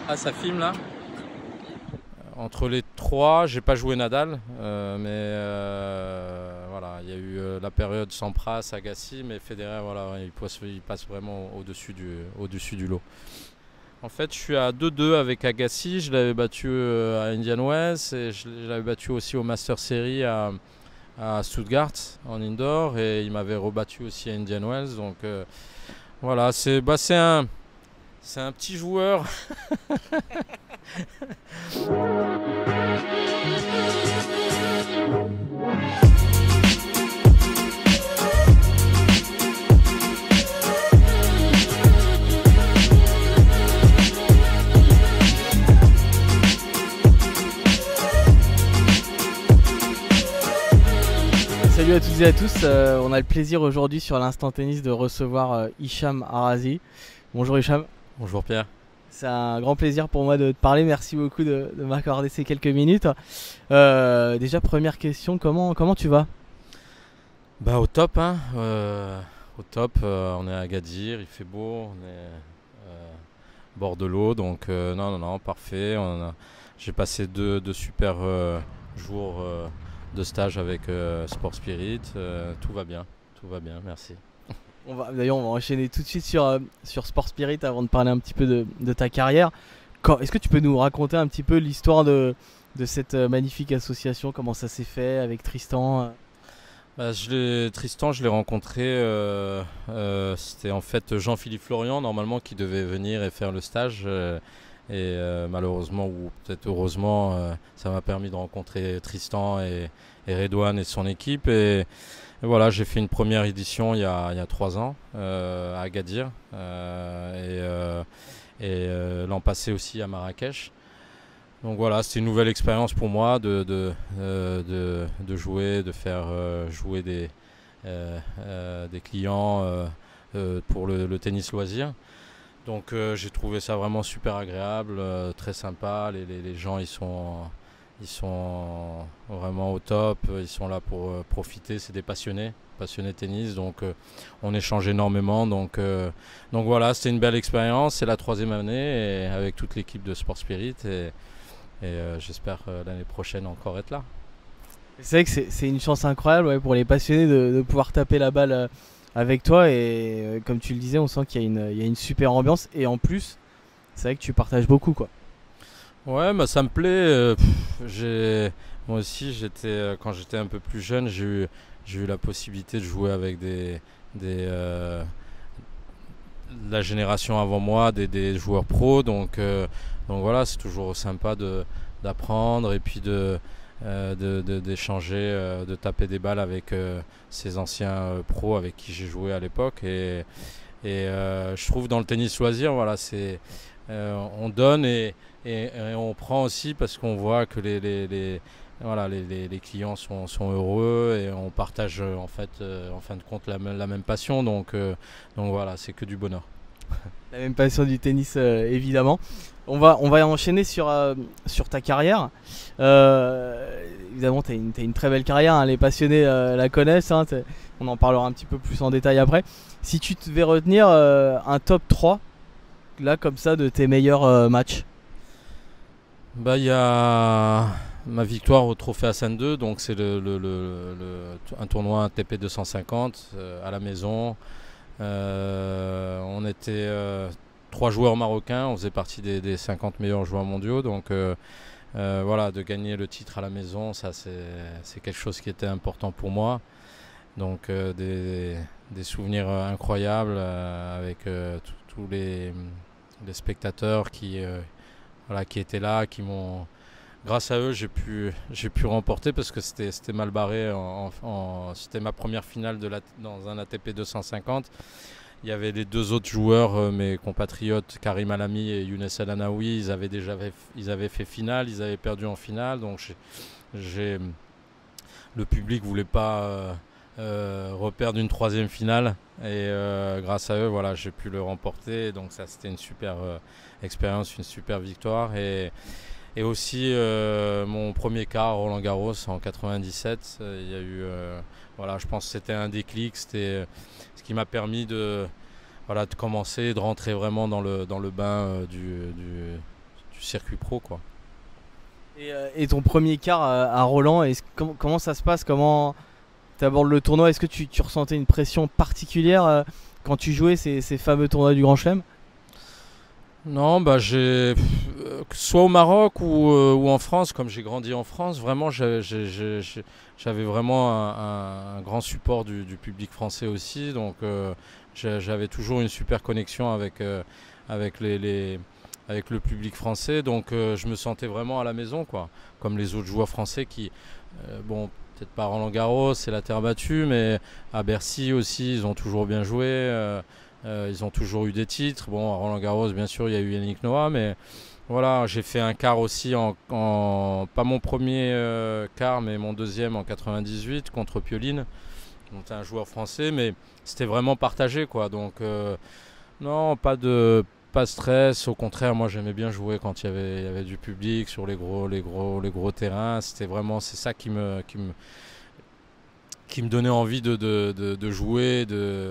Ah, ça filme là? Entre les trois, j'ai pas joué Nadal, voilà, il y a eu la période Sampras, Agassi, mais Federer, voilà, il passe vraiment au-dessus du lot. En fait, je suis à 2-2 avec Agassi, je l'avais battu à Indian Wells et je l'avais battu aussi au Master Series à Stuttgart en indoor et il m'avait rebattu aussi à Indian Wells. Donc voilà, c'est un petit joueur. Salut à toutes et à tous, on a le plaisir aujourd'hui sur l'Instant Tennis de recevoir Hicham Arazi. Bonjour Hicham, Bonjour Pierre. c'est un grand plaisir pour moi de te parler, merci beaucoup de m'accorder ces quelques minutes. Déjà première question, comment tu vas? Bah au top, hein. Au top, on est à Agadir, il fait beau, on est bord de l'eau, donc non, parfait. J'ai passé deux super jours de stage avec Sport Spirit, tout va bien, merci. D'ailleurs on va enchaîner tout de suite sur Sport Spirit avant de parler un petit peu de ta carrière. Est-ce que tu peux nous raconter un petit peu l'histoire de cette magnifique association, comment ça s'est fait avec Tristan? Bah, Tristan, je l'ai rencontré, c'était en fait Jean-Philippe Florian normalement qui devait venir et faire le stage. Malheureusement ou peut-être heureusement, ça m'a permis de rencontrer Tristan et Redouane et son équipe. Et voilà, j'ai fait une première édition il y a 3 ans à Agadir l'an passé aussi à Marrakech. Donc voilà, c'était une nouvelle expérience pour moi de jouer, de faire jouer des clients pour le tennis loisir. Donc j'ai trouvé ça vraiment super agréable, très sympa. Les gens ils sont vraiment au top, ils sont là pour profiter. C'est des passionnés de tennis. Donc on échange énormément. Donc voilà, c'était une belle expérience. C'est la 3e année et avec toute l'équipe de Sport Spirit et j'espère l'année prochaine encore être là. C'est vrai que c'est une chance incroyable, ouais, pour les passionnés de pouvoir taper la balle avec toi. Et comme tu le disais, on sent il y a une super ambiance. Et en plus, c'est vrai que tu partages beaucoup, quoi. Ouais, bah, ça me plaît. Moi aussi, quand j'étais un peu plus jeune, j'ai eu la possibilité de jouer avec des, la génération avant moi, des joueurs pros. Donc voilà, c'est toujours sympa d'apprendre et puis d'échanger, de taper des balles avec ces anciens pros avec qui j'ai joué à l'époque. Je trouve dans le tennis loisir, voilà, on donne et on prend aussi parce qu'on voit que voilà, les clients sont heureux et on partage en fait, en fin de compte la même passion. Donc voilà, c'est que du bonheur. La même passion du tennis, évidemment. On va enchaîner sur ta carrière. Évidemment, t'as une très belle carrière, hein, les passionnés la connaissent, hein, on en parlera un petit peu plus en détail après. Si tu devais retenir un top 3 là comme ça de tes meilleurs matchs. Bah, il y a ma victoire au Trophée Hassan II, donc c'est un tournoi ATP 250 à la maison. On était 3 joueurs marocains, on faisait partie des 50 meilleurs joueurs mondiaux. Donc voilà, de gagner le titre à la maison, ça c'est quelque chose qui était important pour moi. Donc des souvenirs incroyables avec tous les spectateurs voilà, qui étaient là, grâce à eux, j'ai pu remporter parce que c'était mal barré. C'était ma première finale dans un ATP 250. Il y avait les deux autres joueurs, mes compatriotes Karim Alami et Younes El Anaoui. Ils avaient fait finale, ils avaient perdu en finale. Donc le public voulait pas reperdre une 3e finale. Et grâce à eux, voilà, j'ai pu le remporter. Donc ça, c'était une super expérience, une super victoire. Et aussi mon premier quart à Roland Garros en 97, il y a eu, voilà, je pense que c'était un déclic, c'était ce qui m'a permis voilà, de commencer, de rentrer vraiment dans le bain circuit pro, quoi. Et ton premier quart à Roland, comment ça se passe? Comment tu abordes le tournoi? Est-ce que tu ressentais une pression particulière quand tu jouais ces fameux tournois du Grand Chelem? Non, bah soit au Maroc ou en France, comme j'ai grandi en France, vraiment j'avais vraiment un grand support du public français aussi, donc j'avais toujours une super connexion avec avec le public français, donc je me sentais vraiment à la maison, quoi, comme les autres joueurs français qui, bon, peut-être pas Roland-Garros, c'est la terre battue, mais à Bercy aussi, ils ont toujours bien joué. Ils ont toujours eu des titres. Bon, à Roland-Garros, bien sûr, il y a eu Yannick Noah, mais voilà, j'ai fait un quart aussi pas mon premier quart, mais mon deuxième en 98 contre Pioline. Donc un joueur français, mais c'était vraiment partagé, quoi. Donc non, pas de stress. Au contraire, moi j'aimais bien jouer quand il y avait du public sur les gros terrains. C'est ça qui me donnait envie de jouer,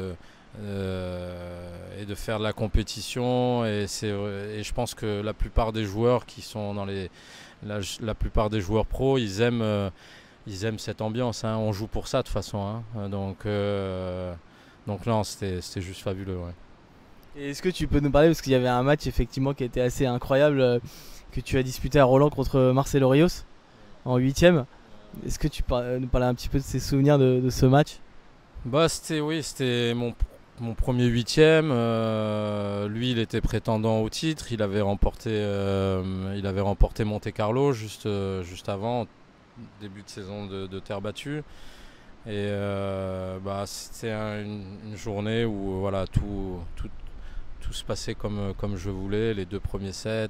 et de faire de la compétition. Et je pense que la plupart des joueurs qui sont la plupart des joueurs pros, ils aiment cette ambiance, hein. On joue pour ça de toute façon, hein. Donc non, c'était juste fabuleux, ouais. Et est-ce que tu peux nous parler, parce qu'il y avait un match effectivement qui était assez incroyable, que tu as disputé à Roland contre Marcelo Rios en 8ème. Est-ce que tu peux nous parler un petit peu de ces souvenirs de ce match? Bah c'était mon premier 8ème. Lui, il était prétendant au titre. Il avait remporté Monte Carlo juste avant, début de saison de terre battue. Et c'était une journée où voilà, tout se passait comme je voulais. Les 2 premiers sets,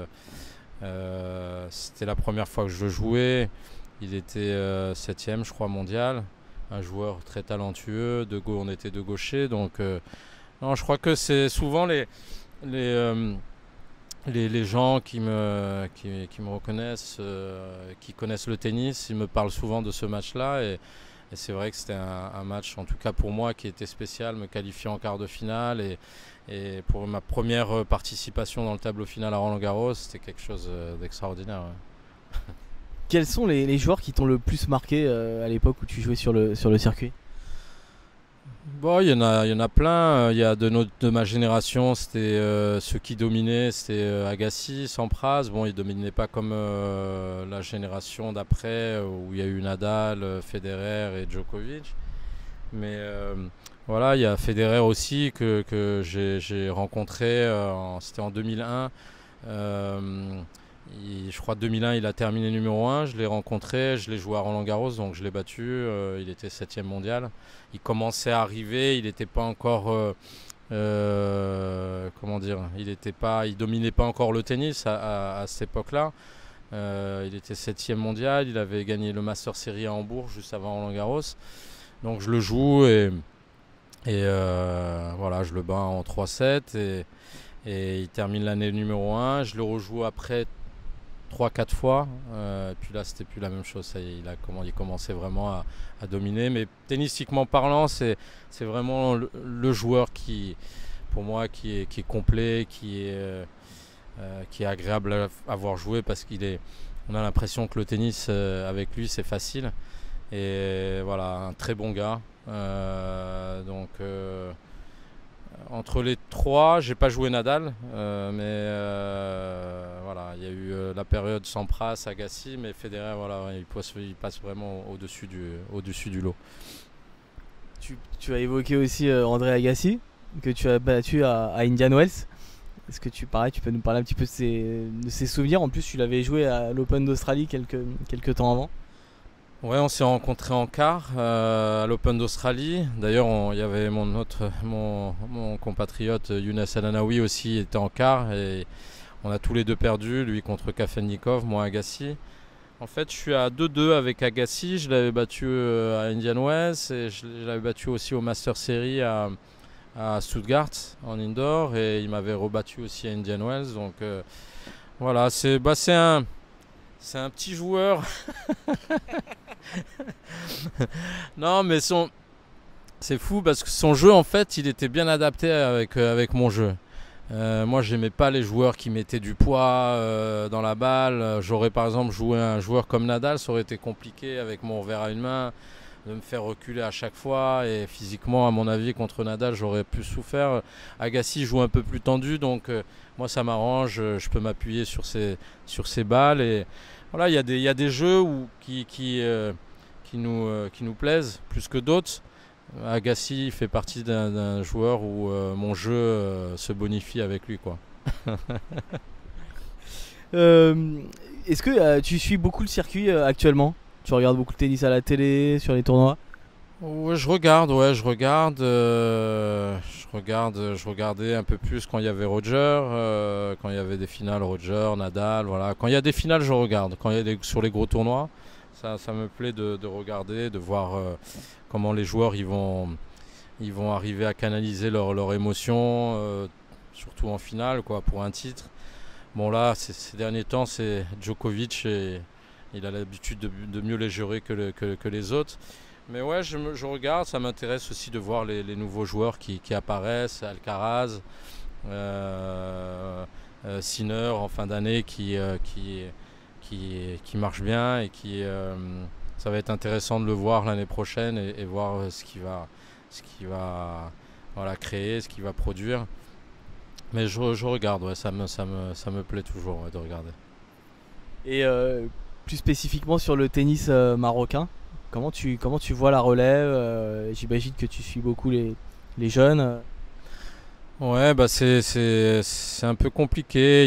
c'était la première fois que je jouais. Il était 7ème, je crois, mondial. Un joueur très talentueux. On était 2 gauchers. Donc, non, je crois que c'est souvent les gens qui me reconnaissent, qui connaissent le tennis. Ils me parlent souvent de ce match-là. Et c'est vrai que c'était un match, en tout cas pour moi, qui était spécial, me qualifier en quart de finale. Et pour ma première participation dans le tableau final à Roland-Garros, c'était quelque chose d'extraordinaire, ouais. Quels sont les joueurs qui t'ont le plus marqué à l'époque où tu jouais sur le circuit? Bon, il y en a plein. Il y a de ma génération, c'était ceux qui dominaient, c'était Agassi, Sampras. Bon, ils dominaient pas comme la génération d'après où il y a eu Nadal, Federer et Djokovic. Mais voilà, il y a Federer aussi que j'ai rencontré. C'était en 2001. Je crois que 2001, il a terminé numéro 1. Je l'ai rencontré, je l'ai joué à Roland-Garros, donc je l'ai battu. Il était 7ème mondial. Il commençait à arriver, il n'était pas encore. Comment dire, il dominait pas encore le tennis à cette époque-là. Il était 7ème mondial. Il avait gagné le Master Series à Hambourg juste avant Roland-Garros. Donc je le joue et voilà, je le bats en 3-7 et il termine l'année numéro 1. Je le rejoue après 3-4 fois, puis là c'était plus la même chose. Ça y est, il commençait vraiment à dominer, mais tennistiquement parlant, c'est vraiment le joueur pour moi qui est complet, qui est agréable à voir jouer, parce on a l'impression que le tennis avec lui c'est facile. Et voilà, un très bon gars. Donc entre les 3, j'ai pas joué Nadal, mais voilà, il y a eu la période Sampras, Agassi, mais Federer, voilà, il passe vraiment au-dessus du lot. Tu as évoqué aussi André Agassi, que tu as battu à Indian Wells. Est-ce que tu peux nous parler un petit peu de ses souvenirs? En plus, tu l'avais joué à l'Open d'Australie quelques temps avant. Ouais, on s'est rencontrés en quart à l'Open d'Australie. D'ailleurs, il y avait mon compatriote Younes El-Anaoui aussi était en quart, et on a tous les 2 perdu, lui contre Kafelnikov, moi Agassi. En fait, je suis à 2-2 avec Agassi. Je l'avais battu à Indian Wells et je l'avais battu aussi au Master Series à Stuttgart en indoor, et il m'avait rebattu aussi à Indian Wells. Donc voilà, c'est un petit joueur. Non, mais c'est fou parce que son jeu, en fait, il était bien adapté avec mon jeu. Moi, j'aimais pas les joueurs qui mettaient du poids dans la balle. J'aurais par exemple joué un joueur comme Nadal, ça aurait été compliqué avec mon revers à une main de me faire reculer à chaque fois. Et physiquement, à mon avis, contre Nadal, j'aurais plus souffert. Agassi joue un peu plus tendu, donc moi, ça m'arrange. Je peux m'appuyer sur ses balles. Et voilà, il y a des jeux qui nous plaisent plus que d'autres. Agassi fait partie d'un joueur où mon jeu se bonifie avec lui, quoi. Euh, Est-ce que tu suis beaucoup le circuit actuellement? Tu regardes beaucoup le tennis à la télé, sur les tournois? Ouais, je regarde, ouais, je regardais un peu plus quand il y avait Roger, quand il y avait des finales Roger, Nadal, voilà. Quand il y a des finales, je regarde. Quand il y a sur les gros tournois, ça me plaît de regarder, de voir comment les joueurs ils vont arriver à canaliser leur émotion, surtout en finale, quoi, pour un titre. Bon là, ces derniers temps, c'est Djokovic et il a l'habitude de mieux les gérer que les autres. Mais ouais, je regarde, ça m'intéresse aussi de voir les nouveaux joueurs qui apparaissent, Alcaraz, Sinner en fin d'année qui marche bien et ça va être intéressant de le voir l'année prochaine et voir ce qu'il va voilà, créer, ce qu'il va produire. Mais je regarde, ouais, ça me plaît toujours, ouais, de regarder. Et plus spécifiquement sur le tennis marocain, comment tu vois la relève? J'imagine que tu suis beaucoup les jeunes. Ouais, bah c'est un peu compliqué.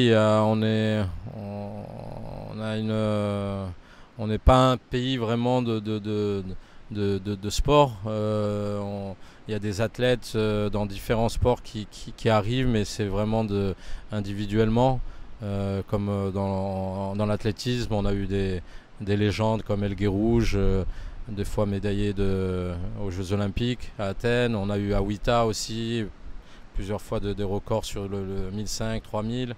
On a on n'est pas un pays vraiment de sport. Il y a des athlètes dans différents sports qui arrivent, mais c'est vraiment individuellement. Comme dans l'athlétisme, on a eu des légendes comme El Guerrouj, des fois médaillé aux Jeux Olympiques à Athènes. On a eu Awita aussi, plusieurs fois des records sur le 1500, 3000.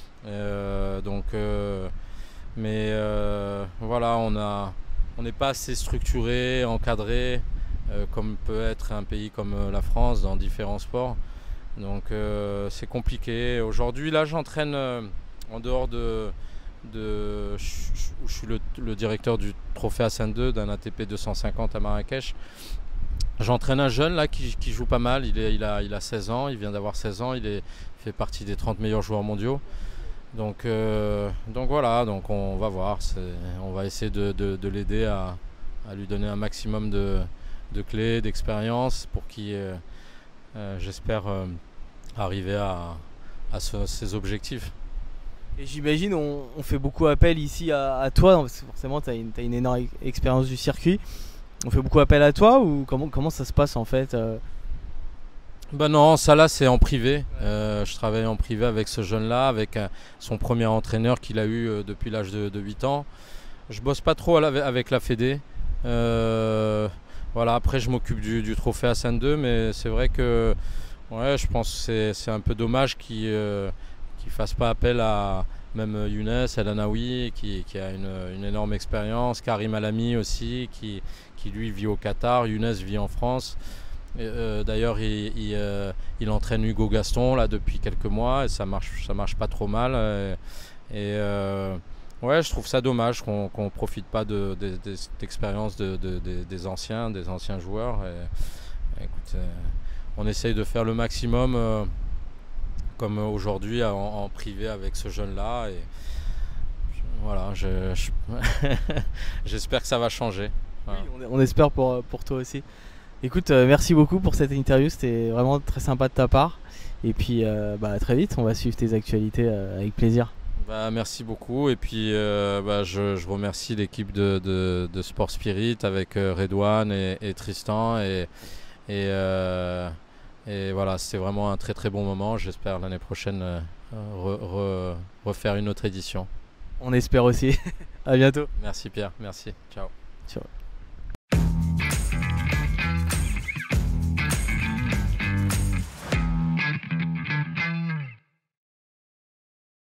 Voilà, on n'est pas assez structuré, encadré, comme peut être un pays comme la France dans différents sports. Donc c'est compliqué. Aujourd'hui, là, j'entraîne en dehors où je suis le directeur du Trophée Hassan II d'un ATP 250 à Marrakech. J'entraîne un jeune là qui joue pas mal. Il a 16 ans, il vient d'avoir 16 ans, il fait partie des 30 meilleurs joueurs mondiaux. Donc voilà, donc on va voir. On va essayer de l'aider à lui donner un maximum de clés, d'expérience pour qu'il, j'espère, arriver à ses objectifs. Et j'imagine on fait beaucoup appel ici à toi, parce que forcément tu as une énorme expérience du circuit. On fait beaucoup appel à toi ou comment ça se passe en fait? Ben non, ça là c'est en privé. Je travaille en privé avec ce jeune-là, avec son premier entraîneur qu'il a eu depuis l'âge de 8 ans. Je bosse pas trop avec la Fédé. Voilà, après je m'occupe du Trophée Hassan II, mais c'est vrai que ouais, je pense que c'est un peu dommage qu'il fasse pas appel à même Younes El Anaoui qui a une énorme expérience, Karim Alami aussi qui lui vit au Qatar, Younes vit en France. D'ailleurs il entraîne Hugo Gaston là depuis quelques mois et ça marche pas trop mal. Ouais, je trouve ça dommage qu'on profite pas de cette expérience des anciens joueurs. Écoute, on essaye de faire le maximum comme aujourd'hui en privé avec ce jeune-là. Et voilà, j'espère que ça va changer. Voilà. Oui, on espère pour toi aussi. Écoute, merci beaucoup pour cette interview, c'était vraiment très sympa de ta part. Et puis à très vite, on va suivre tes actualités avec plaisir. Merci beaucoup et puis je remercie l'équipe de Sport Spirit avec Redouane et Tristan et voilà, c'était vraiment un très très bon moment. J'espère l'année prochaine refaire une autre édition. On espère aussi. À bientôt. Merci Pierre, merci. Ciao. Ciao.